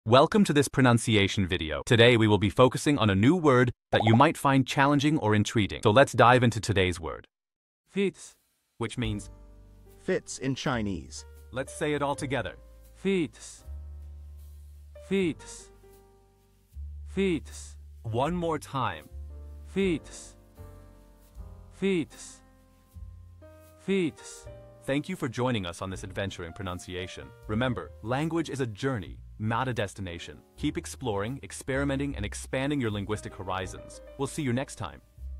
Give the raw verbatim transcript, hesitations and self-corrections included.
Welcome to this pronunciation video. Today we will be focusing on a new word that you might find challenging or intriguing. So let's dive into today's word. Fitz. Which means, Fitz in Chinese. let's say it all together. Fitz. Fitz. Fitz. One more time. Fitz. Fitz. Fitz. Thank you for joining us on this adventure in pronunciation. Remember, language is a journey, not a destination. Keep exploring, experimenting, and expanding your linguistic horizons. We'll see you next time.